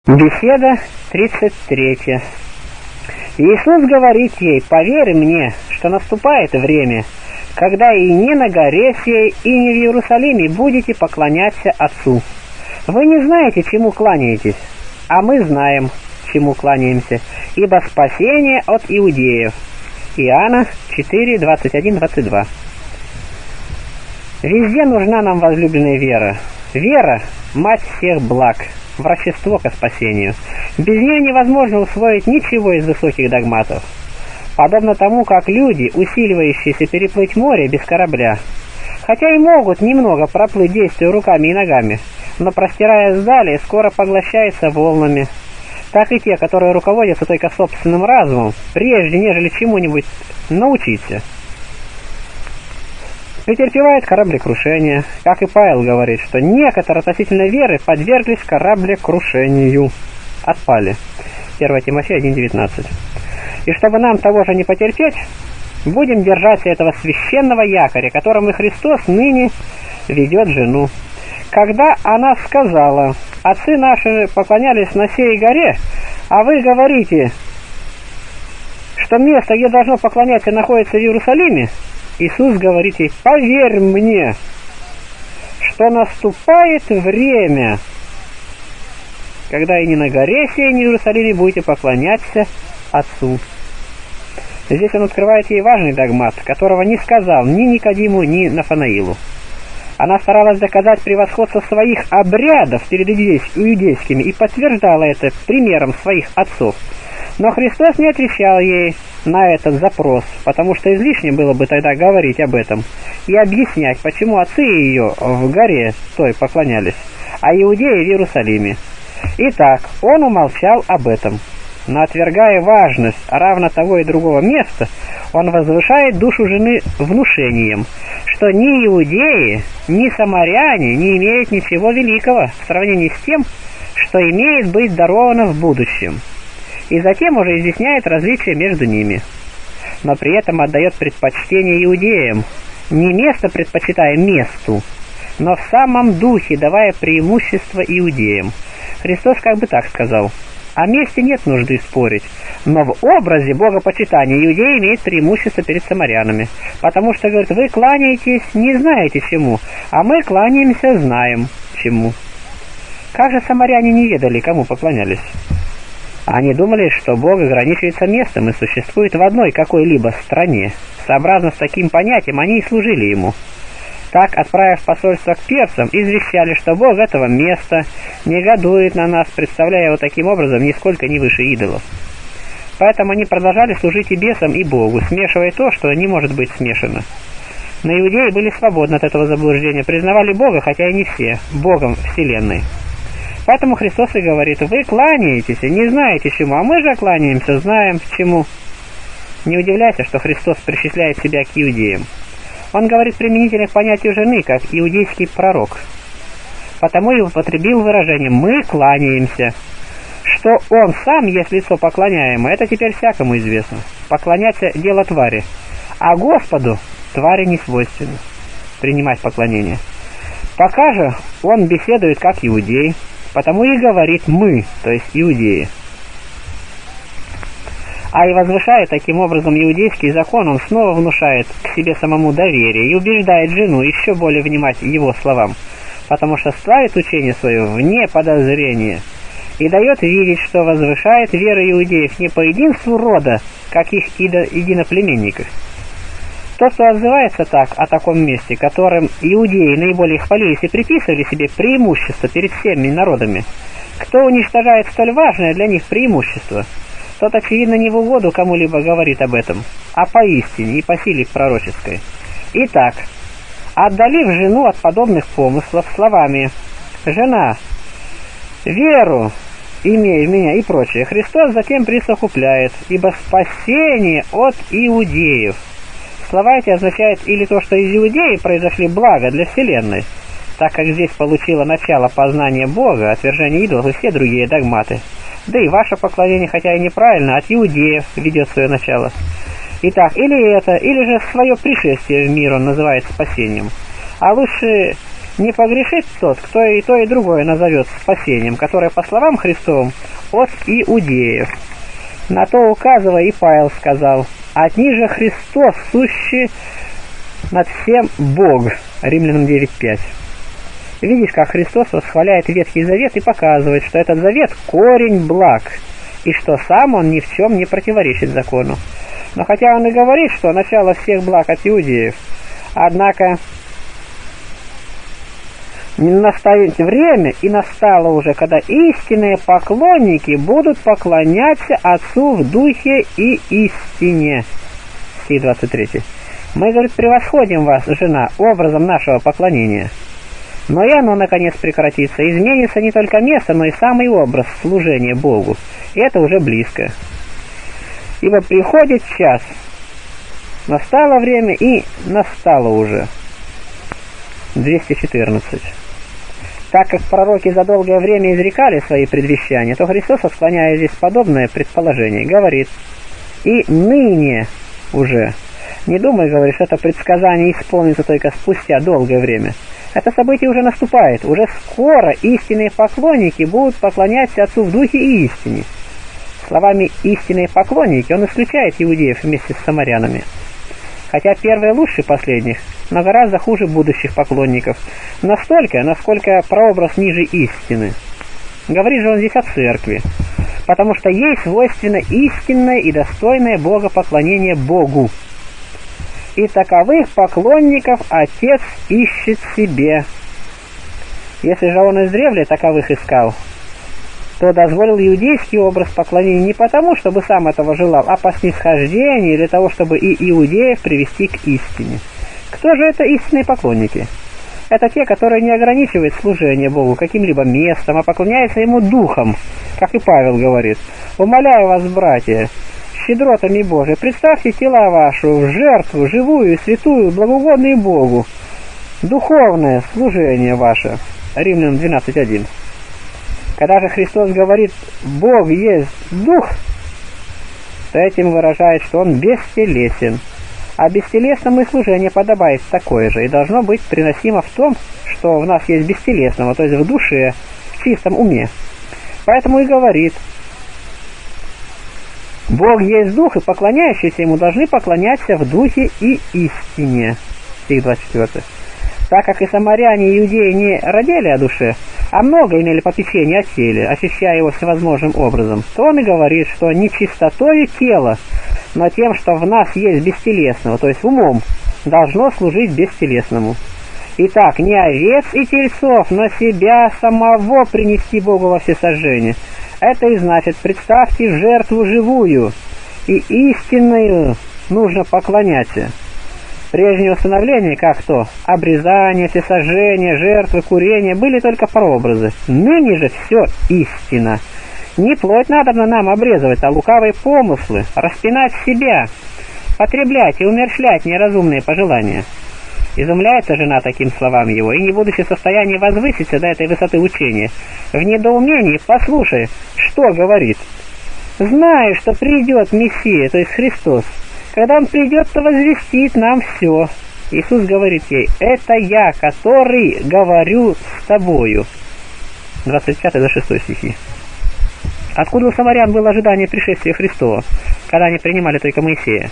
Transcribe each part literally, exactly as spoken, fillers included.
Беседа тридцать третья. Иисус говорит ей: «Поверь мне, что наступает время, когда и не на горе сей, и не в Иерусалиме будете поклоняться Отцу. Вы не знаете, чему кланяетесь, а мы знаем, чему кланяемся, ибо спасение от иудеев». Иоанна четыре, двадцать один, двадцать два. Везде нужна нам возлюбленная вера. Вера – мать всех благ, врачество ко спасению. Без нее невозможно усвоить ничего из высоких догматов. Подобно тому, как люди, усиливающиеся переплыть море без корабля, хотя и могут немного проплыть, действуя руками и ногами, но, простираясь далее, скоро поглощаются волнами, так и те, которые руководятся только собственным разумом, прежде нежели чему-нибудь научиться, претерпевает кораблекрушение. Как и Павел говорит, что некоторые относительно веры подверглись кораблекрушению, отпали. первое Тимофея один, девятнадцать. И чтобы нам того же не потерпеть, будем держаться этого священного якоря, которым и Христос ныне ведет жену. Когда она сказала: «Отцы наши поклонялись на сей горе, а вы говорите, что место, где должно поклоняться, находится в Иерусалиме», Иисус говорит ей: «Поверь мне, что наступает время, когда и не на горе сей, ни в Иерусалиме будете поклоняться Отцу». Здесь он открывает ей важный догмат, которого не сказал ни Никодиму, ни Нафанаилу. Она старалась доказать превосходство своих обрядов перед иудейскими и подтверждала это примером своих отцов. Но Христос не отвечал ей на этот запрос, потому что излишне было бы тогда говорить об этом и объяснять, почему отцы ее в горе той поклонялись, а иудеи в Иерусалиме. Итак, он умолчал об этом. Но, отвергая важность равно того и другого места, он возвышает душу жены внушением, что ни иудеи, ни самаряне не имеют ничего великого в сравнении с тем, что имеет быть даровано в будущем. И затем уже изъясняет различия между ними. Но при этом отдает предпочтение иудеям, не место предпочитая месту, но в самом духе давая преимущество иудеям. Христос как бы так сказал: о месте нет нужды спорить, но в образе богопочитания иудеи имеют преимущество перед самарянами, потому что, говорит, вы кланяетесь, не знаете чему, а мы кланяемся, знаем чему. Как же самаряне не ведали, кому поклонялись? Они думали, что Бог ограничивается местом и существует в одной какой-либо стране. Сообразно с таким понятием они и служили Ему. Так, отправив посольство к персам, извещали, что Бог этого места негодует на нас, представляя его таким образом нисколько не выше идолов. Поэтому они продолжали служить и бесам, и Богу, смешивая то, что не может быть смешано. Но иудеи были свободны от этого заблуждения, признавали Бога, хотя и не все, Богом Вселенной. Поэтому Христос и говорит: вы кланяетесь и не знаете чему, а мы же кланяемся, знаем чему. Не удивляйся, что Христос причисляет себя к иудеям. Он говорит применительно к понятию жены, как иудейский пророк. Потому и употребил выражение «мы кланяемся». Что он сам есть лицо поклоняемое, это теперь всякому известно. Поклоняться – дело твари, а Господу твари не свойственно принимать поклонение. Пока же он беседует как иудей, потому и говорит «мы», то есть иудеи. А и возвышая таким образом иудейский закон, он снова внушает к себе самому доверие и убеждает жену еще более внимать его словам, потому что ставит учение свое вне подозрения и дает видеть, что возвышает веру иудеев не по единству рода, как их единоплеменников. Тот, кто отзывается так о таком месте, которым иудеи наиболее хвалились и приписывали себе преимущество перед всеми народами, кто уничтожает столь важное для них преимущество, тот, очевидно, не в угоду кому-либо говорит об этом, а поистине и по силе пророческой. Итак, отдалив жену от подобных помыслов словами «Жена, веру имей в меня» и прочее, Христос затем присовокупляет: «Ибо спасение от иудеев». Слова эти означают или то, что из иудеи произошли блага для вселенной, так как здесь получило начало познание Бога, отвержение идолов и все другие догматы. Да и ваше поклонение, хотя и неправильно, от иудеев ведет свое начало. Итак, или это, или же свое пришествие в мир он называет спасением. А лучше Не погрешит тот, кто и то, и другое назовет спасением, которое, по словам Христовым, от иудеев. На то указывая и Павел сказал: «Отни же Христос, сущий над всем Бог». Римлянам девять пять. Видишь, как Христос восхваляет Ветхий Завет и показывает, что этот завет – корень благ, и что сам он ни в чем не противоречит закону. Но хотя он и говорит, что начало всех благ от иудеев, однако настанет время, и настало уже, когда истинные поклонники будут поклоняться Отцу в Духе и истине. Стих двадцать три. Мы, говорит, превосходим вас, жена, образом нашего поклонения. Но и оно, наконец, прекратится. Изменится не только место, но и самый образ служения Богу. И это уже близко. Ибо приходит час. Настало время, и настало уже. двести четырнадцать. Так как пророки за долгое время изрекали свои предвещания, то Христос, отклоняя здесь подобное предположение, говорит: «И ныне уже». Не думай, говорит, что это предсказание исполнится только спустя долгое время. Это событие уже наступает. Уже скоро истинные поклонники будут поклоняться Отцу в Духе и истине. Словами «истинные поклонники» он исключает иудеев вместе с самарянами. Хотя первые лучше последних, но гораздо хуже будущих поклонников. Настолько, насколько прообраз ниже истины. Говорит же он здесь о церкви, потому что ей свойственно истинное и достойное богопоклонение Богу. И таковых поклонников Отец ищет себе. Если же он издревле таковых искал, то дозволил иудейский образ поклонения не потому, чтобы сам этого желал, а по снисхождению, для того, чтобы и иудеев привести к истине. Кто же это истинные поклонники? Это те, которые не ограничивают служение Богу каким-либо местом, а поклоняются Ему духом, как и Павел говорит. «Умоляю вас, братья, щедротами Божией, представьте тела ваши в жертву, живую, святую, благоугодную Богу, духовное служение ваше». Римлянам двенадцать один. Когда же Христос говорит «Бог есть Дух», то этим выражает, что Он бестелесен. А бестелесному и служение подобает такое же, и должно быть приносимо в том, что в нас есть бестелесного, то есть в душе, в чистом уме. Поэтому и говорит: «Бог есть Дух, и поклоняющиеся Ему должны поклоняться в Духе и истине». Стих двадцать четыре. Так как и самаряне, и иудеи не родили о душе, а много имели попечения о теле, очищая его всевозможным образом, то он и говорит, что не чистотою тела, но тем, что в нас есть бестелесного, то есть умом, должно служить бестелесному. Итак, не овец и тельцов, но себя самого принести Богу во всесожжение. Это и значит: представьте в жертву живую, и истинную нужно поклоняться. Прежнее установление, как то обрезание, всесожжение, жертвы, курение, были только прообразы. Ныне же все истина. Не плоть надо на нам обрезывать, а лукавые помыслы, распинать себя, потреблять и умерщвлять неразумные пожелания. Изумляется жена таким словам его, и, не будучи в состоянии возвыситься до этой высоты учения, в недоумении послушай, что говорит. «Знаю, что придет Мессия, то есть Христос. Когда Он придет, то возвестит нам все». Иисус говорит ей: «Это я, который говорю с тобою». двадцать пятый до шестого стихи. Откуда у самарян было ожидание пришествия Христова, когда они принимали только Моисея?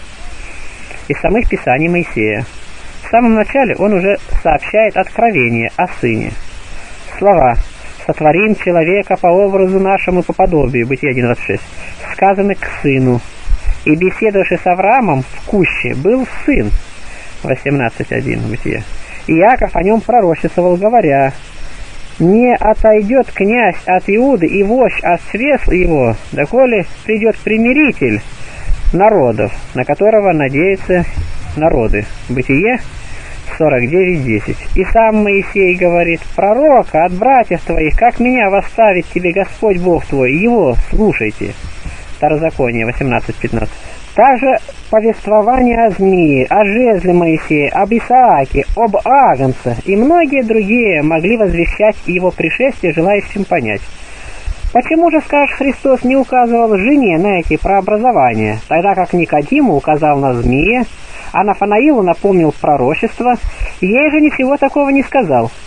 Из самых писаний Моисея. В самом начале он уже сообщает откровение о Сыне. Слова «сотворим человека по образу нашему по подобию» Бытие один двадцать шесть сказаны к Сыну. И беседовавший с Авраамом в куще был сын. восемнадцать один Бытие. И Иаков о нем пророчествовал, говоря: «Не отойдет князь от Иуды и вождь от свесл его, доколе придет примиритель народов, на которого надеются народы». Бытие сорок девять десять. И сам Моисей говорит: «Пророка от братьев твоих, как меня восставит тебе Господь Бог твой, его слушайте». Второзаконие восемнадцать пятнадцать. Также повествование о змее, о жезле Моисея, об Исааке, об Агнце и многие другие могли возвещать его пришествие желающим понять. Почему же, скажешь, Христос не указывал жене на эти прообразования, тогда как Никодиму указал на змея, а Нафанаилу напомнил пророчество, ей же ничего такого не сказал?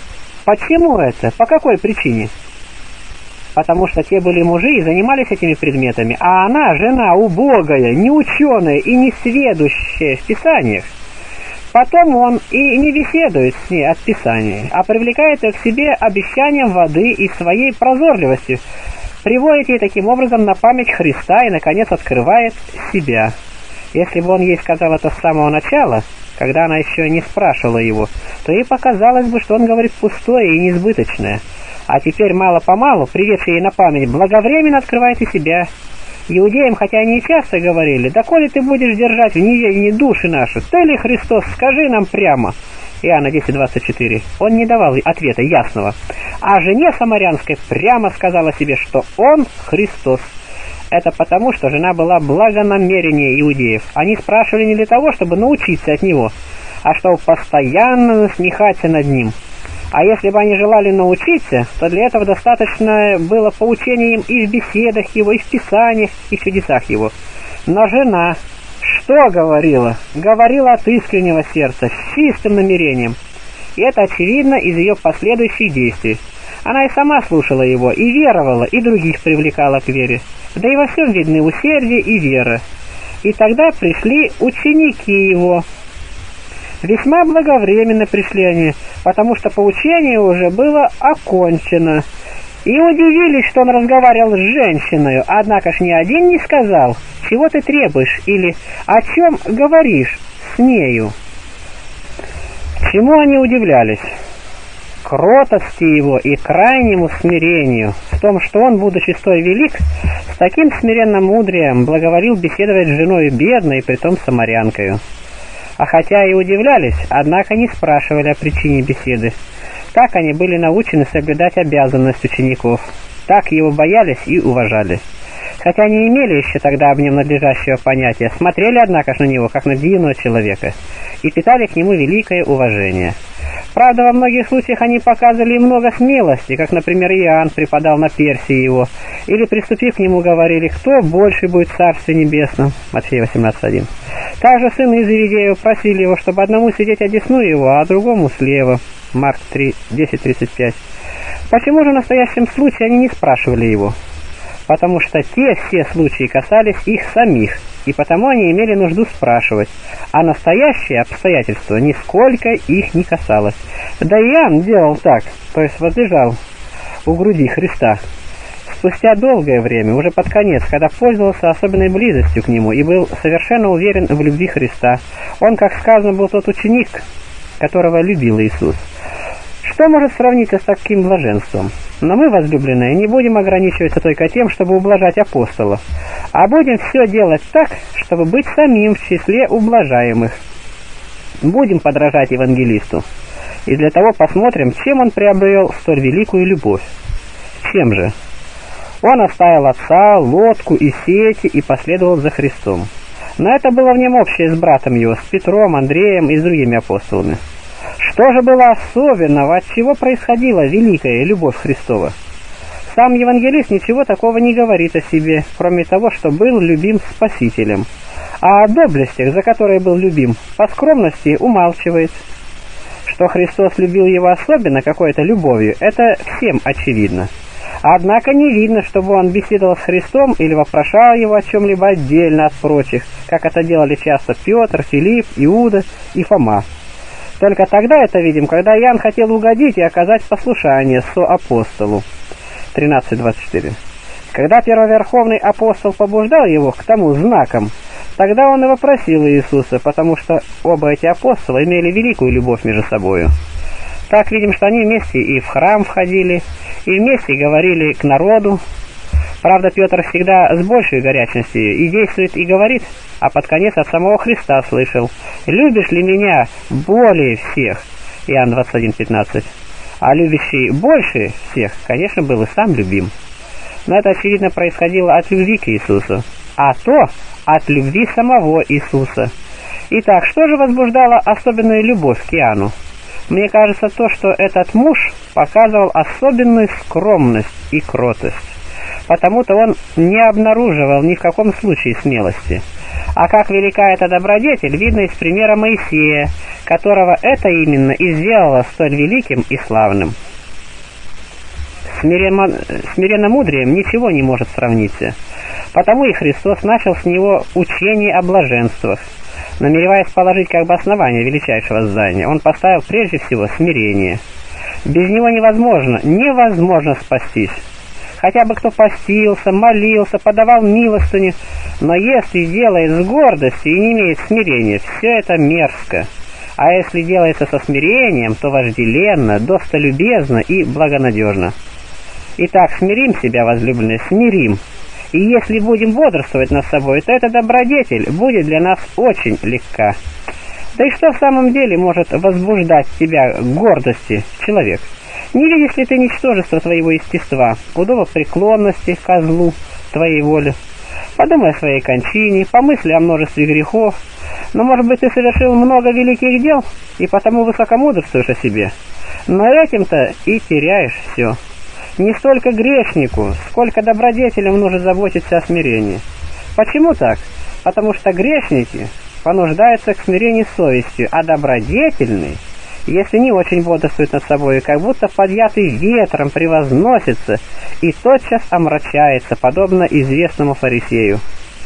Почему это? По какой причине? Потому что те были мужи и занимались этими предметами, а она, жена убогая, неученая и несведущая в Писаниях. Потом он и не беседует с ней от Писания, а привлекает ее к себе обещанием воды и своей прозорливостью, приводит ей таким образом на память Христа и, наконец, открывает себя. Если бы он ей сказал это с самого начала, когда она еще не спрашивала его, то ей показалось бы, что он говорит пустое и несбыточное. А теперь мало-помалу, приведший ей на память, благовременно открывает и себя. Иудеям, хотя они и часто говорили: «Да коли ты будешь держать в неведении души наши, ты ли Христос, скажи нам прямо». Иоанна десять двадцать четыре. Он не давал ответа ясного. А жене самарянской прямо сказала себе, что он Христос. Это потому, что жена была благонамереннее иудеев. Они спрашивали не для того, чтобы научиться от него, а чтобы постоянно насмехаться над ним. А если бы они желали научиться, то для этого достаточно было поучения им и в беседах его, и в Писаниях, и в чудесах его. Но жена что говорила? Говорила от искреннего сердца, с чистым намерением. И это очевидно из ее последующих действий. Она и сама слушала его, и веровала, и других привлекала к вере. Да и во всем видны усердие и вера. И тогда пришли ученики его. Весьма благовременно пришли они, потому что поучение уже было окончено. И удивились, что он разговаривал с женщиной, однако ж ни один не сказал: «Чего ты требуешь?» или «О чем говоришь с нею?» Чему они удивлялись? Кротости его и крайнему смирению, в том, что он, будучи столь велик, с таким смиренным мудрием благоволил беседовать с женой бедной, притом самарянкою. А хотя и удивлялись, однако не спрашивали о причине беседы. Так они были научены соблюдать обязанность учеников, так его боялись и уважали. Хотя не имели еще тогда об нем надлежащего понятия, смотрели, однако, на него, как на дивного человека, и питали к нему великое уважение. Правда, во многих случаях они показывали много смелости, как, например, Иоанн преподал на перси его, или, приступив к нему, говорили: «Кто больше будет в Царстве Небесном?» Матфея восемнадцать один. Также сыны Зеведеева просили его, чтобы одному сидеть одесну его, а другому слева. Марк десять тридцать пять. Почему же в настоящем случае они не спрашивали его? Потому что те все случаи касались их самих, и потому они имели нужду спрашивать, а настоящее обстоятельство нисколько их не касалось. Да и Иоанн делал так, то есть возлежал у груди Христа. Спустя долгое время, уже под конец, когда пользовался особенной близостью к нему и был совершенно уверен в любви Христа, он, как сказано, был тот ученик, которого любил Иисус. Что может сравниться с таким блаженством? Но мы, возлюбленные, не будем ограничиваться только тем, чтобы ублажать апостолов, а будем все делать так, чтобы быть самим в числе ублажаемых. Будем подражать евангелисту. И для того посмотрим, чем он приобрел столь великую любовь. Чем же? Он оставил отца, лодку и сети и последовал за Христом. Но это было в нем общее с братом его, с Петром, Андреем и с другими апостолами. Что же было особенного, от чего происходила великая любовь Христова? Сам евангелист ничего такого не говорит о себе, кроме того, что был любим Спасителем. А о доблестях, за которые был любим, по скромности умалчивает. Что Христос любил его особенно какой-то любовью, это всем очевидно. Однако не видно, чтобы он беседовал с Христом или вопрошал его о чем-либо отдельно от прочих, как это делали часто Петр, Филипп, Иуда и Фома. Только тогда это видим, когда Иоанн хотел угодить и оказать послушание соапостолу. тринадцать двадцать четыре. Когда первоверховный апостол побуждал его к тому знакам, тогда он и вопросил Иисуса, потому что оба эти апостола имели великую любовь между собою. Так видим, что они вместе и в храм входили, и вместе говорили к народу. Правда, Петр всегда с большей горячностью и действует, и говорит, а под конец от самого Христа слышал: «Любишь ли меня более всех?» Иоанн двадцать один пятнадцать. А любящий больше всех, конечно, был и сам любим. Но это, очевидно, происходило от любви к Иисусу, а то от любви самого Иисуса. Итак, что же возбуждало особенную любовь к Иоанну? Мне кажется, то, что этот муж показывал особенную скромность и кротость. Потому-то он не обнаруживал ни в каком случае смелости. А как велика эта добродетель, видно из примера Моисея, которого это именно и сделало столь великим и славным. Смиренно, смиренно-мудрием ничего не может сравниться. Потому и Христос начал с него учение о блаженствах, намереваясь положить как бы основание величайшего здания. Он поставил прежде всего смирение. Без него невозможно, невозможно спастись. Хотя бы кто постился, молился, подавал милостыню, но если делает с гордостью и не имеет смирения, все это мерзко. А если делается со смирением, то вожделенно, достолюбезно и благонадежно. Итак, смирим себя, возлюбленные, смирим. И если будем бодрствовать над собой, то эта добродетель будет для нас очень легка. Да и что в самом деле может возбуждать тебя к гордости, человек? Не видишь ли ты ничтожество твоего естества, удобопреклонности ко злу твоей воли? Подумай о своей кончине, помысли о множестве грехов. Но, может быть, ты совершил много великих дел, и потому высокомудрствуешь о себе. Но этим-то и теряешь все. Не столько грешнику, сколько добродетелям нужно заботиться о смирении. Почему так? Потому что грешники понуждаются к смирению совестью, а добродетельный, если не очень бодрствует над собой, как будто подъятый ветром превозносится и тотчас омрачается, подобно известному фарисею.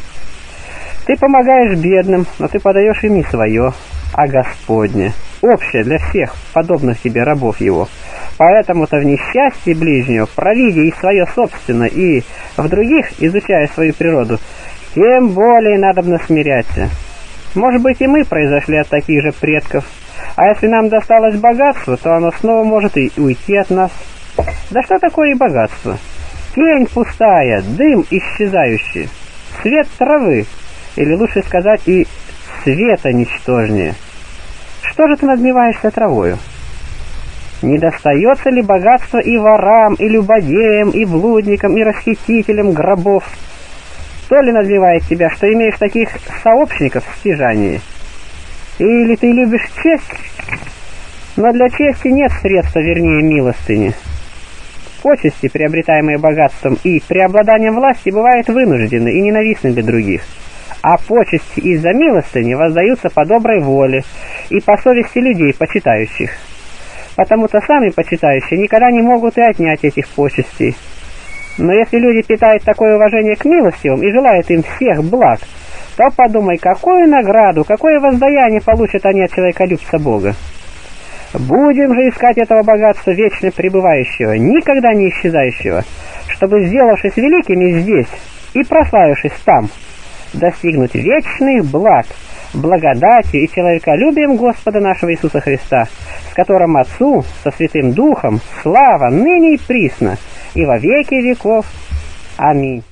Ты помогаешь бедным, но ты подаешь им не свое, а Господне, общее для всех подобных тебе рабов его. Поэтому-то в несчастье ближнего, провидя и свое собственное, и в других, изучая свою природу, тем более надобно смиряться. Может быть, и мы произошли от таких же предков, а если нам досталось богатство, то оно снова может и уйти от нас. Да что такое и богатство? Тень пустая, дым исчезающий, свет травы, или лучше сказать и света ничтожнее. Что же ты надмеваешься травою? Не достается ли богатство и ворам, и любодеям, и блудникам, и расхитителям гробов? То ли надмевает тебя, что имеешь таких сообщников в стяжании? Или ты любишь честь? Но для чести нет средства, вернее, милостыни. Почести, приобретаемые богатством и преобладанием власти, бывают вынуждены и ненавистны для других. А почести из-за милостыни воздаются по доброй воле и по совести людей, почитающих. Потому-то сами почитающие никогда не могут и отнять этих почестей. Но если люди питают такое уважение к милостивым и желают им всех благ, то подумай, какую награду, какое воздаяние получат они от человеколюбца Бога. Будем же искать этого богатства вечно пребывающего, никогда не исчезающего, чтобы, сделавшись великими здесь и прославившись там, достигнуть вечных благ, благодатью и человеколюбием Господа нашего Иисуса Христа, с которым Отцу, со Святым Духом, слава ныне и присно, и во веки веков. Аминь.